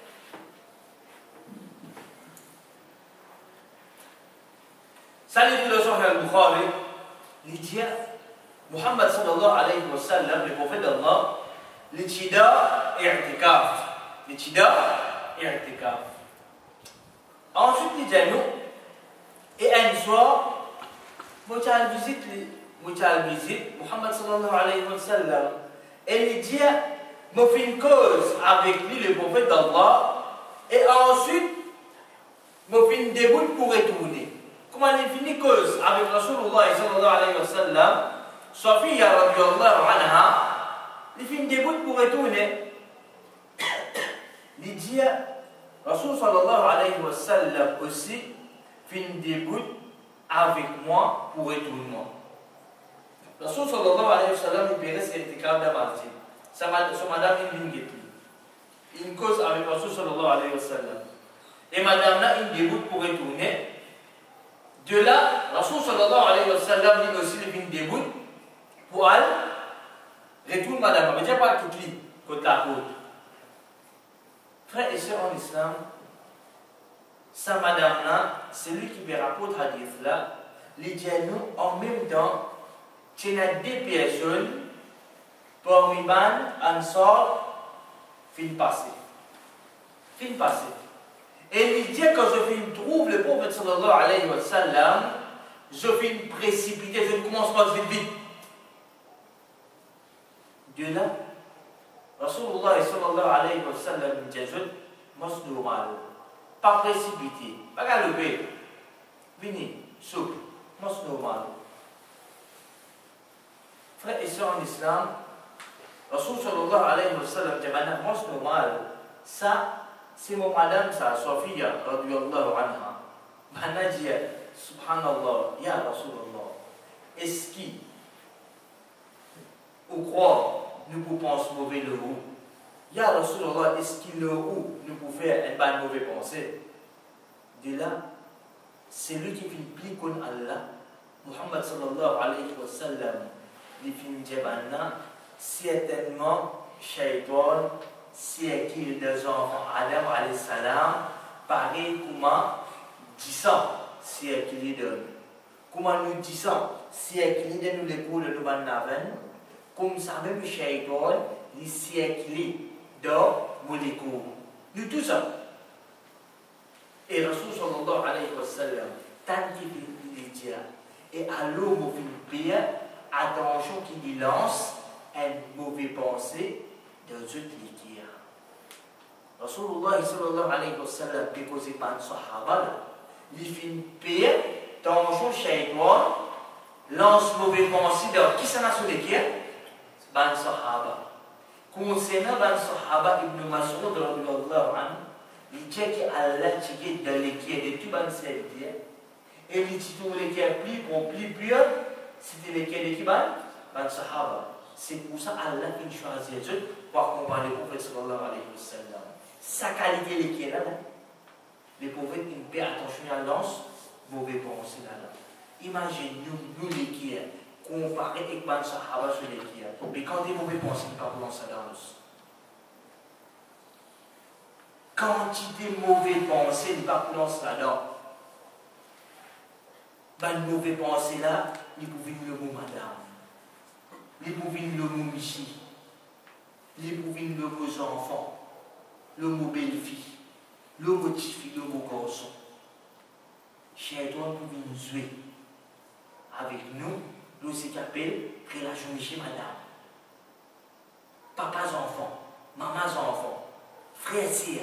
Salut le Sahih al-Bukhari, il dit Muhammad sallallahu alayhi wa sallam, le prophète d'Allah, l'itida i'tikaf. L'itida i'tikaf. Ensuite, il dit nous, et un soir, moi j'ai visite, moi j'ai visite Muhammad sallallahu alayhi wa sallam, et il dit, moi fais une cause avec lui, le prophète d'Allah, et ensuite, moi fais une déboute pour retourner. Comment il finit cause avec Rasulullah sallallahu alayhi wa sallam, Sophia radiyallahu anha, il finit déboute pour retourner. Il dit, Rasul sallallahu alayhi wa sallam aussi finit déboute avec moi pour retourner. Rasul sallallahu alayhi wa sallam il paierait ses irtikab de martyr. Sa madame il vient guetter. Une cause avec Rasul sallallahu alayhi wa sallam. Et madame là il déboute pour retourner. De là, Rasul sallallahu alayhi wa sallam dit aussi le vin déboute pour aller retourner madame. Mais je ne pas tout lui contre la côte. Frères et sœurs en islam, sa madame là, c'est lui qui me rapporte hadith là, les nous en même temps, tu as deux personnes pour une bande en sort fin passé. Fin passé. Et il dit que je trouve le prophète sallallahu alayhi wa sallam, je finis précipité, je ne commence pas vite vite. De là, Rasulullah sallallahu alayhi wa sallam dit, moi c'est normal, pas précipité, pas galoper, venez, souple, moi c'est normal. Frères et sœurs en islam, Rasul sallallahu alayhi wa sallam dit, moi c'est normal, ça, c'est mon madame, ça, Sophia, radiyallahu anha. Mana dit, subhanallah, ya Rasulullah, est-ce qu'il, ou croit, nous pouvons penser mauvais le ou? Ya Rasulullah, est-ce qu'il le ou nous pouvons faire une bonne mauvaise pensée? De là, c'est lui qui fait plus qu'on Allah, Muhammad sallallahu alayhi wa sallam, il fait une certainement, shaitan, c'est qu'il des enfants Adam alayhi salam pareil comment disant c'est qu'il est donne comment nous disons c'est qu'il est nous les cours de nous naven comme ça même le shaitan il c'est qu'il est dans molécule nous tout ça Et Rasul sallallahu alayhi wa sallam, tant qu'il dit, et à l'homme au fin attention qu'il lance une mauvaise pensée dans une liquide. Rasulullah sallallahu alayhi wa sallam, déposé par un sahaba, il fait paix, attention, shaitan, lance mauvaise pensée dans qui s'en a sur l'équipe? Ban sahaba. Concernant ban sahaba, Ibn Mas'ud radhiyallahu anhu, il dit qu'Allah tient dans l'équipe de tout ban serviteur. Et il dit que l'équipe plus pour plus pur, c'était l'équipe de ban ban sahaba. C'est pour ça Allah qui choisit pour comparer le prophète sallallahu alayhi wa sallam. Sa qualité l'équipe là, les prophètes ils paient attention à lance, mauvais pensée là. Imagine nous, nous l'équipe. Comparé avec ban sahaba sur l'équipe. Mais quand des mauvais pensées, il ne pas pour lancer dans nous. Quantité de mauvais pensées, il ne pas pour lancer là-dedans. Ben, mauvais pensées là, il peut venir le mot madame. Il peut venir le mot michi. Il peut venir le mot enfant. Le mot belle-fille. Le mot petite-fille, le mot garçon. Chez toi, il peut venir jouer avec nous. Nous, c'est qui appelle relation chez madame. Papas enfant, mamas enfant, frères sœurs,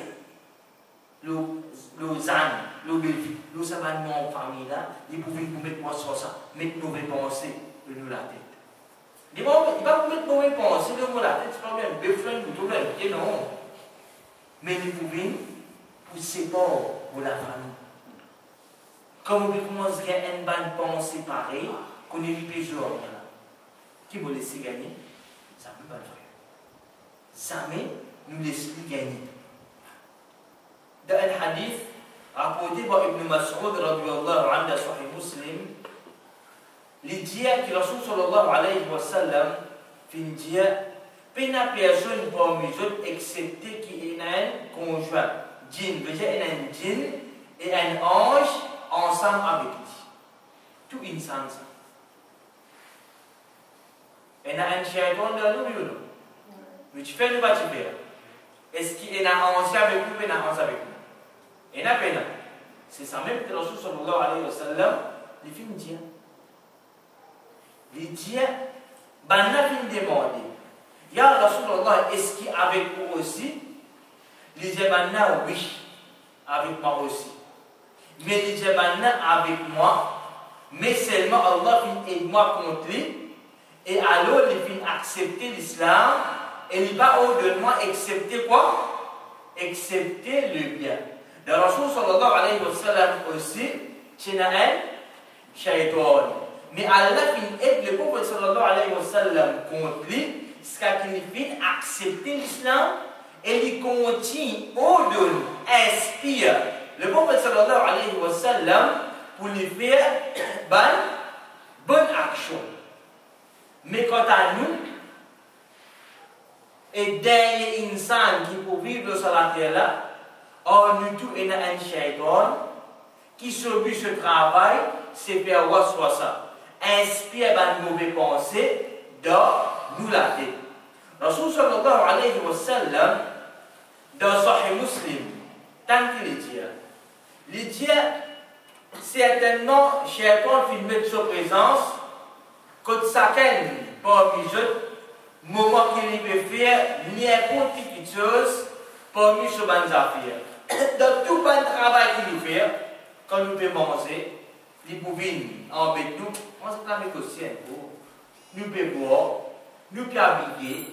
nos amis, nos belles-filles, nos amants en famille là, ils pouvaient nous mettre moi sur ça, mettre mauvais pensées de nous la tête. Ils ne vont pas mettre mauvais pensées de nous la tête, c'est pas bien, belle-frère, tout le monde, non. Mais ils pouvaient pousser fort pour la famille. Comme on commence à avoir une bonne pensée pareille, qu'on est vite jour, qui vous laisse gagner, ça ne peut pas le faire. Jamais nous laissons gagner. Dans un hadith rapporté par Ibn Mas'ud radhiyallahu anhu Sahih Muslim, il dit que Rasul sallallahu alayhi wa sallam fin dit pena personne parmi eux excepté qui est un conjoint, djinn, veut dire un djinn et un ange ensemble avec lui. Tout insan ça. Et na un shaitan dans nous, non? Mais tu fais le pas tu fais. Est-ce qu'il est un ange avec nous, ou un ange avec nous? Et na pena. C'est ça même que Rasul sallallahu alayhi wa sallam, il fait dire. Il dit, banna fin demander. Ya Rasulullah, est-ce qu'il est avec vous aussi? Il dit, banna oui, avec moi aussi. Mais il dit, banna avec moi, mais seulement Allah fin aide moi contre lui. Et alors, il vient accepter l'islam, et il va au-delà accepter quoi? Accepter le bien. Le Rasul sallallahu alayhi wa sallam aussi, c'est un shaitan. Mais Allah vient aider le prophète sallallahu alayhi wa sallam contre lui, ce qui vient accepter l'islam, et il continue au-delà, inspire le prophète sallallahu alayhi wa sallam pour lui faire bonne, bonne action. Mais quant à nous, et dernier insan qui peut vivre sur la terre là, on nous tout est un shaitan qui subit ce travail, c'est faire voir ça. Inspire une mauvaise pensée dans nous la tête. Rasul sallallahu alayhi wa sallam, dans Sahih Muslim, tant qu'il dit, il dit, certainement, shaitan fait mettre sa présence. Quand chacun parmi eux, moment qu'il peut faire n'importe quelle chose parmi ces bonnes affaires. Dans tout bon travail qu'il fait, quand nous pouvons manger, nous pouvons embêter nous, on se peut négocier un peu, nous pouvons boire, nous pouvons habiller,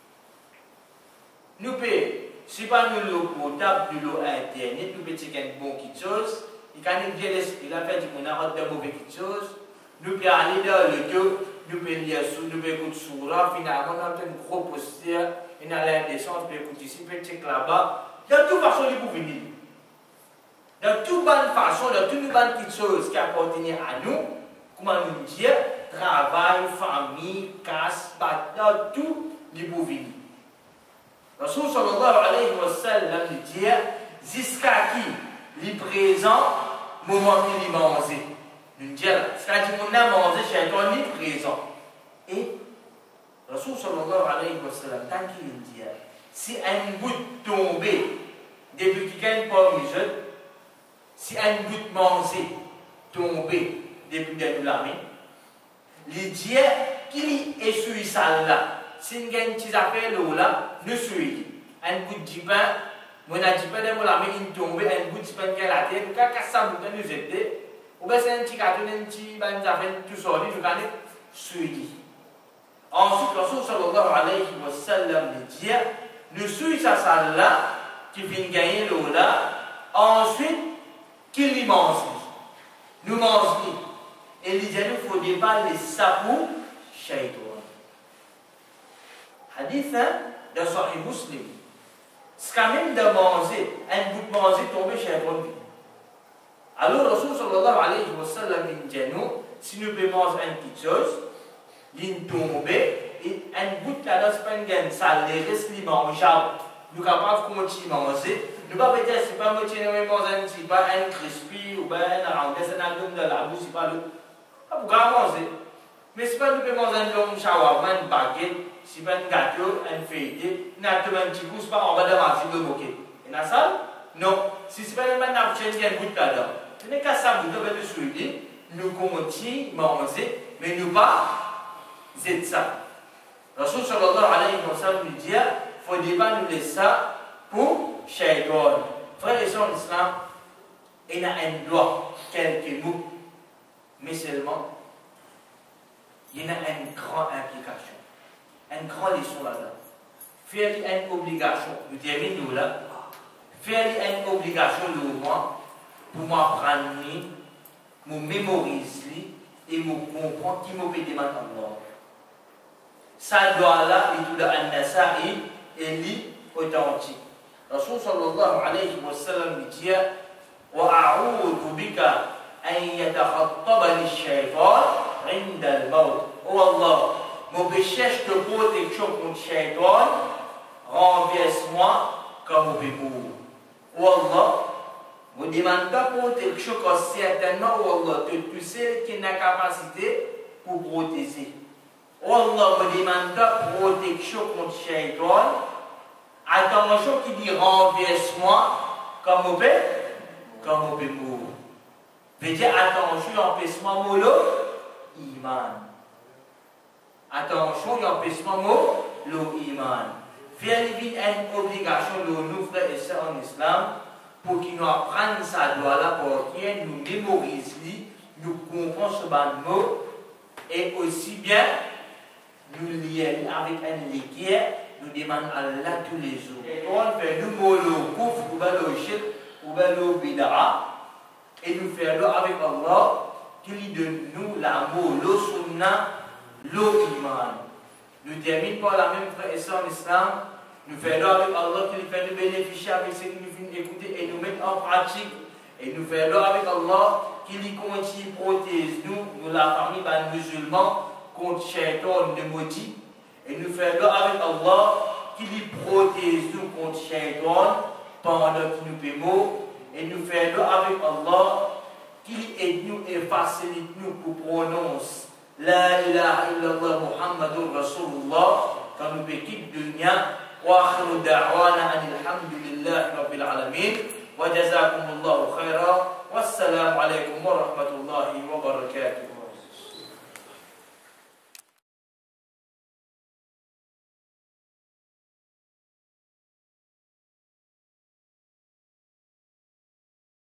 nous pouvons, si pas nous l'eau potable, de l'eau internet, nous pouvons checker une bonne petite chose, il a fait du monarque de mauvaises petites choses. Nous pouvons aller dans le dos, nous pouvons lire sous, nous pouvons écouter soura, finalement, on a un gros posture, on a l'air descendre, on peut écouter ici, on peut checker là-bas. De toute façon, il peut venir. De toute bonne façon, de toute bonne petite chose qui appartient à nous, comment nous dire, travail, famille, casse, bataille, tout, il peut venir. Rasul sallallahu alayhi wa sallam dit, jusqu'à qui, il présent, moment qu'il y mange. Nous disons, c'est-à-dire qu'on a mangé chez un est présent. Et Rasul sallallahu alayhi wa sallam, tant qu'il dit, si un bout tombé depuis qu'il gagne pas les jeunes, si un goutte manger tombé depuis de la main, les dieux qui est sur ça là, si vous avez un petit appel là, ne suivez un bout de pain, mon a dit pas de la main, il tombe, un bout de pain qui est la tête, quand ça vous donne nous aider, ou bien c'est un petit carton, un petit ban d'appel, tout ça, vous allez suivre. Ensuite, le Rasul sallallahu alayhi wa sallam dit, ne suivez ça ça là, qui vient gagner l'eau là, ensuite, qui lui mange. Nous mangeons. Et il dit, il ne faut pas les sapous, shaitan. Hadith de Sahih Muslim. C'est quand même de manger, un bout de manger tombé chez un bon. Alors, le Rasul sallallahu alayhi wa sallam dit, si nous pouvons manger une petite chose, il tombe, et un bout de la spangen, ça les reste les mangeables. Nous sommes capables de continuer à manger. Nous ne pouvons pas dire que ce n'est pas moitié de manger, ce n'est pas un crispy ou bien un arrangé, c'est un homme de la bouche, ce n'est pas le. Vous pouvez manger. Mais ce n'est pas nous pouvons manger un long shawarma, une baguette, ce n'est pas un gâteau, un feuilleté, nous avons un petit coup, ce n'est pas en bas de manger le bouquet. Et dans ça? Non. Si ce n'est pas un abchet qui a un bout là-dedans. Ce n'est qu'à ça, vous devez le suivre. Nous continuons à manger, mais nous pas c'est ça. Rasul sallallahu alayhi wa sallam lui dit, il ne faut pas nous laisser ça pour shaitan. Frères et sœurs en islam, il y a un droit, quelques mots, mais seulement, il y a une grande implication, une grande leçon là-dedans. Faire une obligation, nous terminons nous là, faire une obligation de moi, pour m'apprendre, me mémoriser et me comprendre qui me demande en moi. Ça doit là, il doit an-Nasa'i et li authentique. Rasul sallallahu alayhi wa sallam dit, wa a'udhu bika an yatakhattabani ash-shaytan 'inda al-maut. Oh Allah, mon péché de protection contre shaytan, renverse-moi comme au pépour. Oh Allah, me demande pas protection quand certainement, oh Allah, tu sais qu'il n'a capacité pour protéger. Oh Allah me demande pas protection contre shaitan. Attention qui dit renverse-moi comme au père, comme au père. Veut dire attention, empêche-moi molo, iman. Attention, empêche-moi molo, iman. Faire une obligation de nous frères et sœurs en islam pour qu'ils nous apprennent ça doit là pour qu'ils nous mémorisent, nous comprenons ce mot et aussi bien nous lions avec un liquide, nous demandons à Allah tous les jours. Et on fait nous molo kouf ou balo shirk ou balo bid'a et nous faisons avec Allah qui donne nous la molo sunna lo iman. Nous terminons par la même frère et sœur en islam. Nous faisons avec Allah qui fait nous bénéficier avec ce que nous venons d'écouter et nous mettre en pratique. Et nous faisons avec Allah qui continue protéger nous, nous la famille des musulmans, contre shaitan de maudit. Et nous faisons avec Allah qui protège nous contre shaitan pendant que nous payons. Et nous faisons avec Allah qui aide nous et facilite nous pour prononcer La ilaha illallah Muhammadur Rasulullah quand nous quittons le dunya. وآخر دعوانا أن الحمد لله رب العالمين وجزاكم الله خيرا والسلام عليكم ورحمة الله وبركاته.